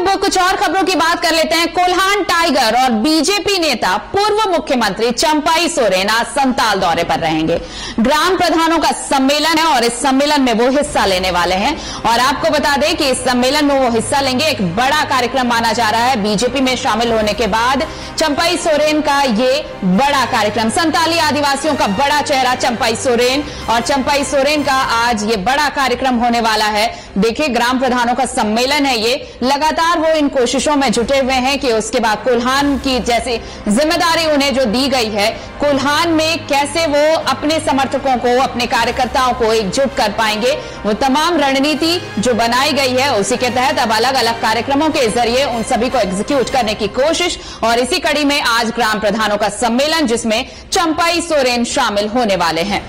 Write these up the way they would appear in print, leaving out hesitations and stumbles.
कुछ और खबरों की बात कर लेते हैं। कोल्हान टाइगर और बीजेपी नेता पूर्व मुख्यमंत्री चंपाई सोरेन आज संताल दौरे पर रहेंगे। ग्राम प्रधानों का सम्मेलन है और इस सम्मेलन में वो हिस्सा लेने वाले हैं। और आपको बता दें कि इस सम्मेलन में वो हिस्सा लेंगे। एक बड़ा कार्यक्रम माना जा रहा है। बीजेपी में शामिल होने के बाद चंपाई सोरेन का ये बड़ा कार्यक्रम, संताली आदिवासियों का बड़ा चेहरा चंपाई सोरेन, और चंपाई सोरेन का आज ये बड़ा कार्यक्रम होने वाला है। देखिए, ग्राम प्रधानों का सम्मेलन है ये। लगातार वो इन कोशिशों में जुटे हुए हैं कि उसके बाद कोल्हान की जैसी जिम्मेदारी उन्हें जो दी गई है, कोल्हान में कैसे वो अपने समर्थकों को, अपने कार्यकर्ताओं को एकजुट कर पाएंगे। वो तमाम रणनीति जो बनाई गई है उसी के तहत अब अलग अलग कार्यक्रमों के जरिए उन सभी को एग्जीक्यूट करने की कोशिश। और इसी कड़ी में आज ग्राम प्रधानों का सम्मेलन जिसमें चंपाई सोरेन शामिल होने वाले हैं।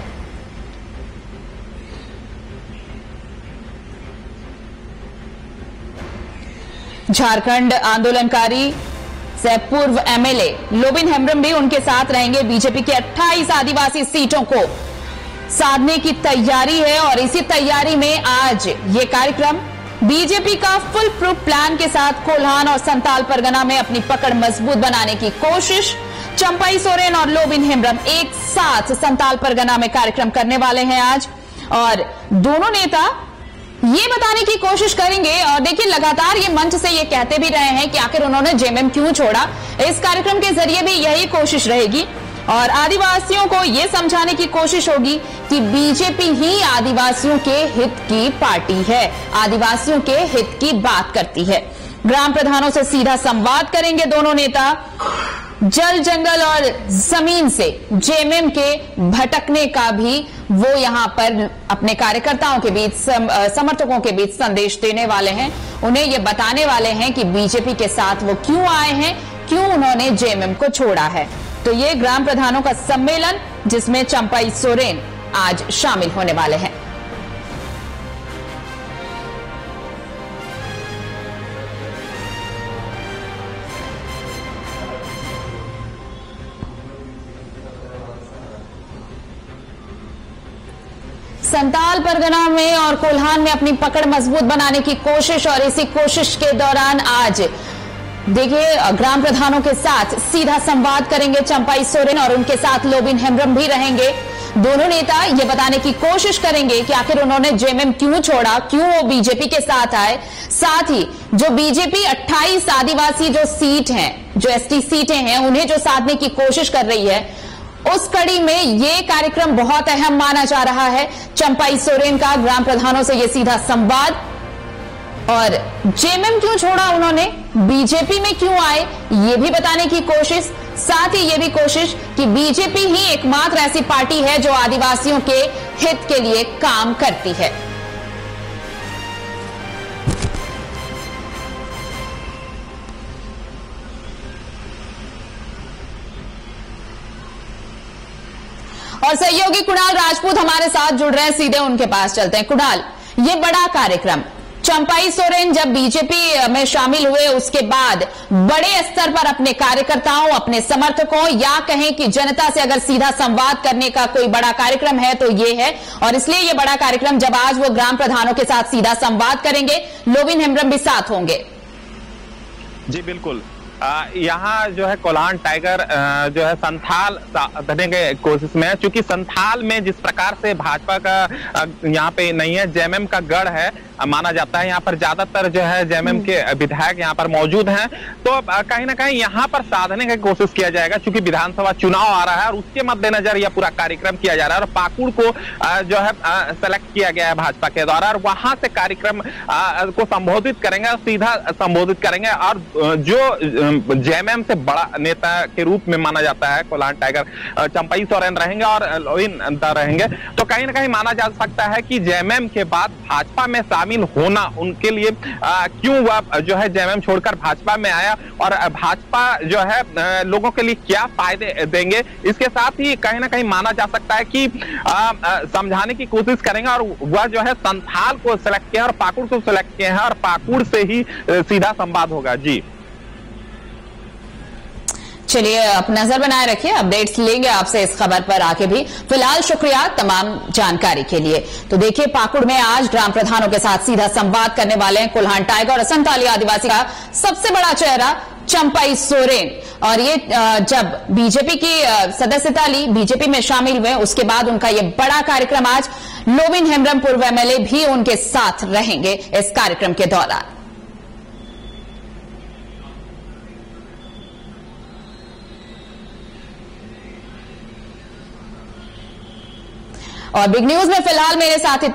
झारखंड आंदोलनकारी से पूर्व एमएलए लोबिन हेम्ब्रम भी उनके साथ रहेंगे। बीजेपी की 28 आदिवासी सीटों को साधने की तैयारी है और इसी तैयारी में आज ये कार्यक्रम बीजेपी का फुल प्रूफ प्लान के साथ कोल्हान और संताल परगना में अपनी पकड़ मजबूत बनाने की कोशिश। चंपाई सोरेन और लोबिन हेम्ब्रम एक साथ संताल परगना में कार्यक्रम करने वाले हैं आज, और दोनों नेता ये बताने की कोशिश करेंगे। और देखिए, लगातार ये मंच से ये कहते भी रहे हैं कि आखिर उन्होंने जेएमएम क्यों छोड़ा। इस कार्यक्रम के जरिए भी यही कोशिश रहेगी और आदिवासियों को ये समझाने की कोशिश होगी कि बीजेपी ही आदिवासियों के हित की पार्टी है, आदिवासियों के हित की बात करती है। ग्राम प्रधानों से सीधा संवाद करेंगे दोनों नेता। जल, जंगल और जमीन से जेएमएम के भटकने का भी वो यहां पर अपने कार्यकर्ताओं के बीच, समर्थकों के बीच संदेश देने वाले हैं। उन्हें ये बताने वाले हैं कि बीजेपी के साथ वो क्यों आए हैं, क्यों उन्होंने जेएमएम को छोड़ा है। तो ये ग्राम प्रधानों का सम्मेलन जिसमें चंपाई सोरेन आज शामिल होने वाले हैं। संताल परगना में और कोल्हान में अपनी पकड़ मजबूत बनाने की कोशिश, और इसी कोशिश के दौरान आज देखिए ग्राम प्रधानों के साथ सीधा संवाद करेंगे चंपाई सोरेन और उनके साथ लोबिन हेम्ब्रम भी रहेंगे। दोनों नेता ये बताने की कोशिश करेंगे कि आखिर उन्होंने जेएमएम क्यों छोड़ा, क्यों वो बीजेपी के साथ आए। साथ ही जो बीजेपी 28 आदिवासी जो सीट हैं, जो एसटी सीटें हैं, उन्हें जो साधने की कोशिश कर रही है, उस कड़ी में ये कार्यक्रम बहुत अहम माना जा रहा है। चंपाई सोरेन का ग्राम प्रधानों से ये सीधा संवाद, और जेएमएम क्यों छोड़ा उन्होंने, बीजेपी में क्यों आए, ये भी बताने की कोशिश। साथ ही ये भी कोशिश कि बीजेपी ही एकमात्र ऐसी पार्टी है जो आदिवासियों के हित के लिए काम करती है। और सहयोगी कुणाल राजपूत हमारे साथ जुड़ रहे हैं, सीधे उनके पास चलते हैं। कुणाल, ये बड़ा कार्यक्रम, चंपाई सोरेन जब बीजेपी में शामिल हुए उसके बाद बड़े स्तर पर अपने कार्यकर्ताओं, अपने समर्थकों, या कहें कि जनता से अगर सीधा संवाद करने का कोई बड़ा कार्यक्रम है तो ये है। और इसलिए ये बड़ा कार्यक्रम जब आज वो ग्राम प्रधानों के साथ सीधा संवाद करेंगे, लोबिन हेम्ब्रम भी साथ होंगे। जी बिल्कुल, यहाँ जो है कोल्हान टाइगर जो है संथाल साधने के कोशिश में है, क्योंकि संथाल में जिस प्रकार से भाजपा का यहाँ पे नहीं है, जेएमएम का गढ़ है माना जाता है। यहाँ पर ज्यादातर जो है जेएमएम के विधायक यहाँ पर मौजूद हैं, तो कहीं ना कहीं यहाँ पर साधने की कोशिश किया जाएगा, क्योंकि विधानसभा चुनाव आ रहा है और उसके मद्देनजर यह पूरा कार्यक्रम किया जा रहा है। और पाकुड़ को जो है सेलेक्ट किया गया है भाजपा के द्वारा, और वहां से कार्यक्रम को संबोधित करेंगे, सीधा संबोधित करेंगे। और जो जेएमएम से बड़ा नेता के रूप में माना जाता है कोल्हान टाइगर, चंपाई सोरेन रहेंगे और लोबिन रहेंगे। तो कहीं ना कहीं माना जा सकता है कि जेएमएम के बाद भाजपा में शामिल होना उनके लिए क्यों वह जो है जेएमएम छोड़कर भाजपा में आया, और भाजपा जो है लोगों के लिए क्या फायदे देंगे, इसके साथ ही कहीं ना कहीं माना जा सकता है कि समझाने की कोशिश करेंगे। और वह जो है संथाल को सिलेक्ट किया और पाकुड़ को सिलेक्ट किया है, और पाकुड़ से ही सीधा संवाद होगा। जी चलिए आप नजर बनाए रखिए, अपडेट्स लेंगे आपसे इस खबर पर आके भी। फिलहाल शुक्रिया तमाम जानकारी के लिए। तो देखिए, पाकुड़ में आज ग्राम प्रधानों के साथ सीधा संवाद करने वाले हैं कोल्हान टाइगर और संथाली आदिवासी का सबसे बड़ा चेहरा चंपाई सोरेन। और ये जब बीजेपी की सदस्यता ली, बीजेपी में शामिल हुए, उसके बाद उनका ये बड़ा कार्यक्रम आज लोबिन हेम्ब्रम पूर्व एमएलए भी उनके साथ रहेंगे इस कार्यक्रम के दौरान। और बिग न्यूज में फिलहाल मेरे साथ